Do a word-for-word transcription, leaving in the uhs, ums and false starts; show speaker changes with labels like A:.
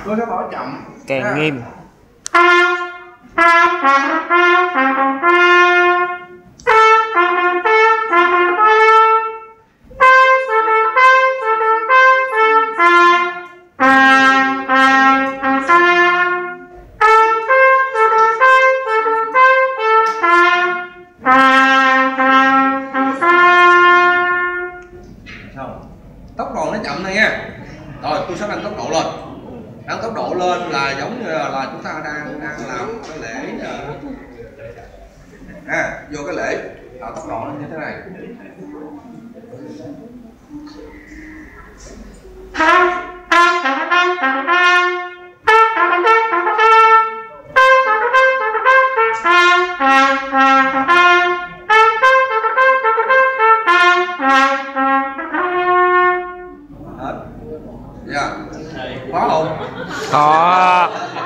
A: tôi sẽ thổi chậm
B: càng
A: ha.
B: nghiêm.
A: Tốc độ nó chậm này nha. Rồi tôi sẽ nâng tốc độ lên. Nâng tốc độ lên là giống như là, là chúng ta đang đang làm cái lễ à, vô cái lễ à, tốc độ nó như thế này. Dạ. Có không?
B: Có.